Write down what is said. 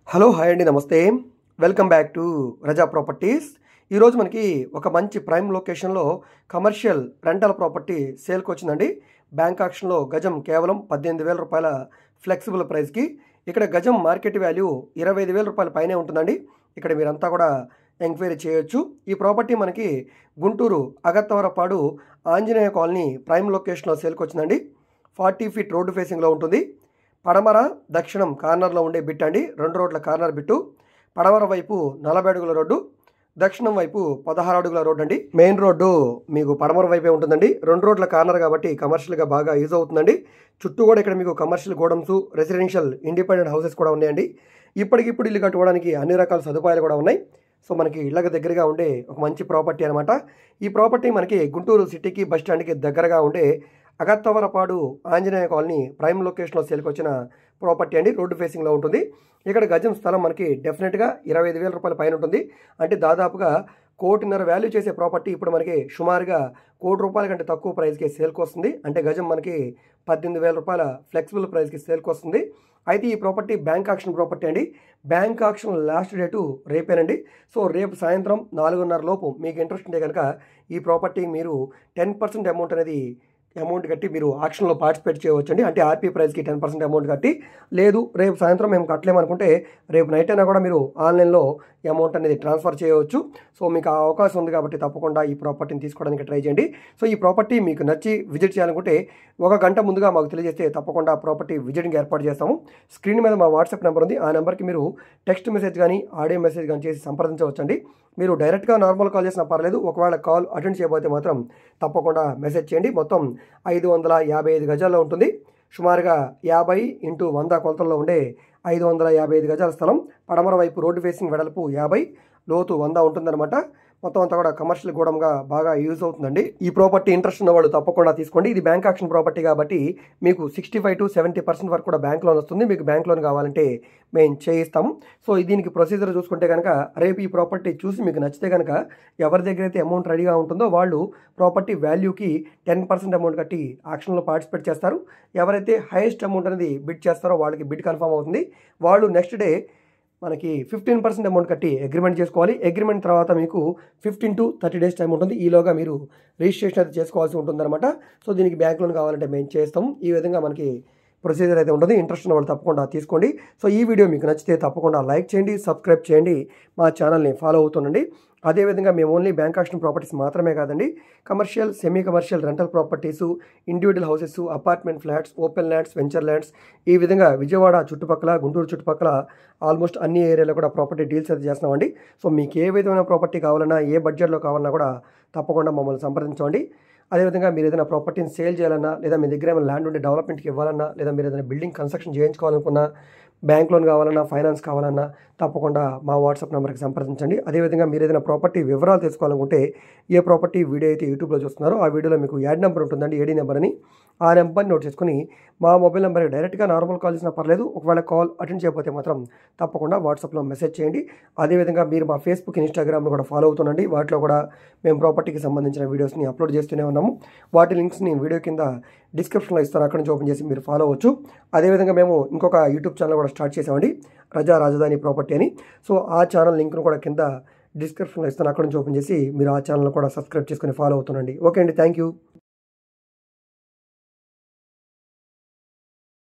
Hello hi అండి, నమస్తే. Welcome back to Raza properties. ఈరోజు మనకి ఒక మంచి ప్రైమ్ లొకేషన్లో కమర్షియల్ రెంటల్ ప్రాపర్టీ సేల్కి వచ్చిందండి. బ్యాంక్ ఆక్షన్లో గజం కేవలం 18,000 రూపాయల ఫ్లెక్సిబుల్ ప్రైస్కి. ఇక్కడ గజం మార్కెట్ వాల్యూ 25,000 రూపాయల పైనే ఉంటుందండి. ఇక్కడ మీరంతా కూడా ఎంక్వైరీ చేయొచ్చు. ఈ ప్రాపర్టీ మనకి గుంటూరు అగత్తవరపాడు ఆంజనేయ కాలనీ ప్రైమ్ లొకేషన్లో సేల్కి వచ్చిందండి. 40 ఫీట్ రోడ్డు ఫేసింగ్లో ఉంటుంది. పడమర దక్షిణం కార్నర్లో ఉండే బిట్ అండి. 2 రోడ్ల కార్నర్ బిట్టు. పడమర వైపు 40 అడుగుల రోడ్డు, దక్షిణం వైపు 16 అడుగుల రోడ్డు అండి. మెయిన్ రోడ్డు మీకు పడమర వైపే ఉంటుందండి. 2 రోడ్ల కార్నర్ కాబట్టి కమర్షియల్గా బాగా యూజ్ అవుతుందండి. చుట్టూ కూడా ఇక్కడ మీకు commercial godowns, residential independent houses కూడా ఉన్నాయండి. ఇప్పటికిప్పుడు ఇల్లు కట్టుకోవడానికి అన్ని రకాల సదుపాయాలు కూడా ఉన్నాయి. సో మనకి ఇళ్ళకి దగ్గరగా ఉండే ఒక మంచి ప్రాపర్టీ అనమాట. ఈ ప్రాపర్టీ మనకి గుంటూరు సిటీకి బస్ స్టాండ్కి దగ్గరగా ఉండే అగత్తవరపాడు ఆంజనేయ కాలనీ ప్రైమ్ లొకేషన్లో సేల్కి వచ్చిన ప్రాపర్టీ అండి. రోడ్డు ఫేసింగ్లో ఉంటుంది. ఇక్కడ గజం స్థలం మనకి డెఫినెట్గా 25,000 రూపాయల పైన ఉంటుంది. అంటే దాదాపుగా 1,50,00,000 వాల్యూ చేసే ప్రాపర్టీ ఇప్పుడు మనకి సుమారుగా 1,00,00,000 రూపాయల కంటే తక్కువ ప్రైస్కి సేల్కి వస్తుంది. అంటే గజం మనకి 18,000 రూపాయల ఫ్లెక్సిబుల్ ప్రైస్కి సేల్కి వస్తుంది. అయితే ఈ ప్రాపర్టీ బ్యాంక్ ఆక్షన్ ప్రాపర్టీ అండి. బ్యాంక్ ఆక్షన్ లాస్ట్ డేటు రేపేనండి. సో రేపు సాయంత్రం 4:30 లోపు మీకు ఇంట్రెస్ట్ ఉంటే కనుక ఈ ప్రాపర్టీ మీరు 10% అమౌంట్ కట్టి మీరు ఆక్షన్లో పార్టిసిపేట్ చేయవచ్చండి. అంటే ఆర్పీ ప్రైస్కి 10% అమౌంట్ కట్టి, లేదు రేపు సాయంత్రం మేము కట్టలేమనుకుంటే రేపు నైట్ అయినా కూడా మీరు ఆన్లైన్లో అమౌంట్ అనేది ట్రాన్స్ఫర్ చేయవచ్చు. సో మీకు ఆ అవకాశం ఉంది కాబట్టి తప్పకుండా ఈ ప్రాపర్టీని తీసుకోవడానికి ట్రై చేయండి. సో ఈ ప్రాపర్టీ మీకు నచ్చి విజిట్ చేయాలనుకుంటే 1 గంట ముందుగా మాకు తెలియజేస్తే తప్పకుండా ప్రాపర్టీ విజిటింగ్ ఏర్పాటు చేస్తాము. స్క్రీన్ మీద మా వాట్సాప్ నెంబర్ ఉంది. ఆ నెంబర్కి మీరు టెక్స్ట్ మెసేజ్ కానీ ఆడియో మెసేజ్ కానీ చేసి సంప్రదించవచ్చండి. మీరు డైరెక్ట్గా నార్మల్ కాల్ చేసినా పర్లేదు. ఒకవేళ కాల్ అటెండ్ చేయబోతే మాత్రం తప్పకుండా మెసేజ్ చేయండి. మొత్తం 555 గజాల్లో ఉంటుంది. సుమారుగా 50x100 కొలతల్లో ఉండే 555 గజాల స్థలం. పడమర వైపు రోడ్డు ఫేసింగ్ వెడల్పు 50, లోతు 100 ఉంటుందన్నమాట. మొత్తం అంతా కూడా కమర్షియల్ గూడంగా బాగా యూజ్ అవుతుందండి. ఈ ప్రాపర్టీ ఇంట్రెస్ట్ ఉన్న వాళ్ళు తప్పకుండా తీసుకోండి. ఇది బ్యాంక్ ఆక్షన్ ప్రాపర్టీ కాబట్టి మీకు 65 to 70% వరకు కూడా బ్యాంక్ లోన్ వస్తుంది. మీకు బ్యాంక్ లోన్ కావాలంటే మేము చేయిస్తాము. సో దీనికి ప్రొసీజర్ చూసుకుంటే కనుక రేపు ఈ ప్రాపర్టీ చూసి మీకు నచ్చితే కనుక ఎవరి దగ్గర అయితే అమౌంట్ రెడీగా ఉంటుందో వాళ్ళు ప్రాపర్టీ వాల్యూకి 10% అమౌంట్ కట్టి ఆక్షన్లో పార్టిసిపేట్ చేస్తారు. ఎవరైతే హైయెస్ట్ అమౌంట్ అనేది బిడ్ చేస్తారో వాళ్ళకి బిడ్ కన్ఫర్మ్ అవుతుంది. వాళ్ళు నెక్స్ట్ డే మనకి 15% అమౌంట్ కట్టి అగ్రిమెంట్ చేసుకోవాలి. అగ్రిమెంట్ తర్వాత మీకు 15 to 30 డేస్ టైం ఉంటుంది. ఈలోగా మీరు రిజిస్ట్రేషన్ అయితే చేసుకోవాల్సి ఉంటుందన్నమాట. సో దీనికి బ్యాంక్ లోన్ కావాలంటే మేము చేస్తాం. ఈ విధంగా మనకి ప్రొసీజర్ అయితే ఉంటుంది. ఇంట్రెస్ట్ ఉన్న వాళ్ళు తప్పకుండా తీసుకోండి. సో ఈ వీడియో మీకు నచ్చితే తప్పకుండా లైక్ చేయండి, సబ్స్క్రైబ్ చేయండి, మా ఛానల్ని ఫాలో అవుతుండండి. అదేవిధంగా మేము ఓన్లీ బ్యాంక్ ఆక్షన్ ప్రాపర్టీస్ మాత్రమే కాదండి, commercial, semi commercial rental properties, individual houses, apartment flats, open lands, venture lands, ఈ విధంగా విజయవాడ చుట్టుపక్కల, గుంటూరు చుట్టుపక్కల ఆల్మోస్ట్ అన్ని ఏరియాలో కూడా ప్రాపర్టీ డీల్స్ అయితే చేస్తున్నామండి. సో మీకు ఏ విధమైన ప్రాపర్టీ కావాలన్నా, ఏ బడ్జెట్లో కావాలన్నా కూడా తప్పకుండా మమ్మల్ని సంప్రదించండి. అదేవిధంగా మీరు ఏదైనా ప్రాపర్టీని సేల్ చేయాలన్నా, లేదా మీ దగ్గర ఏమైనా ల్యాండ్ ఉండి డెవలప్మెంట్కి ఇవ్వాలన్నా, లేదా మీరు ఏదైనా బిల్డింగ్ కన్స్ట్రక్షన్ చేయించుకోవాలనుకున్నా, బ్యాంక్ లోన్ కావాలన్నా, ఫైనాన్స్ కావాలన్నా తప్పకుండా మా వాట్సాప్ నెంబర్కి సంప్రదించండి. అదేవిధంగా మీరు ఏదైనా ప్రాపర్టీ వివరాలు తెలుసుకోవాలనుకుంటే, ఏ ప్రాపర్టీ వీడియో అయితే యూట్యూబ్లో చూస్తున్నారో ఆ వీడియోలో మీకు యాడ్ నెంబర్ ఉంటుందండి, ఏడీ నెంబర్ అని. ఆ నెంబర్ని నోట్ చేసుకుని మా మొబైల్ నెంబర్కి డైరెక్ట్గా నార్మల్ కాల్ చేసినా పర్లేదు. ఒకవేళ కాల్ అటెండ్ చేయకపోతే మాత్రం తప్పకుండా వాట్సాప్లో మెసేజ్ చేయండి. అదేవిధంగా మీరు మా ఫేస్బుక్, ఇన్స్టాగ్రామ్లో కూడా ఫాలో అవుతుండండి. వాటిలో కూడా మేము ప్రాపర్టీకి సంబంధించిన వీడియోస్ని అప్లోడ్ చేస్తూనే ఉన్నాము. వాటి లింక్స్ని వీడియో కింద డిస్క్రిప్షన్లో ఇస్తాను, అక్కడి నుంచి ఓపెన్ చేసి మీరు ఫాలో అవ్వచ్చు. అదేవిధంగా మేము ఇంకొక యూట్యూబ్ ఛానల్ కూడా స్టార్ట్ చేసామండి, రజా రాజధాని ప్రాపర్టీ అని. సో ఆ ఛానల్ లింక్ను కూడా కింద డిస్క్రిప్షన్లో ఇస్తాను, అక్కడి నుంచి ఓపెన్ చేసి మీరు ఆ ఛానల్ కూడా సబ్స్క్రైబ్ చేసుకుని ఫాలో అవుతుండండి. ఓకే అండి, థ్యాంక్ యూ.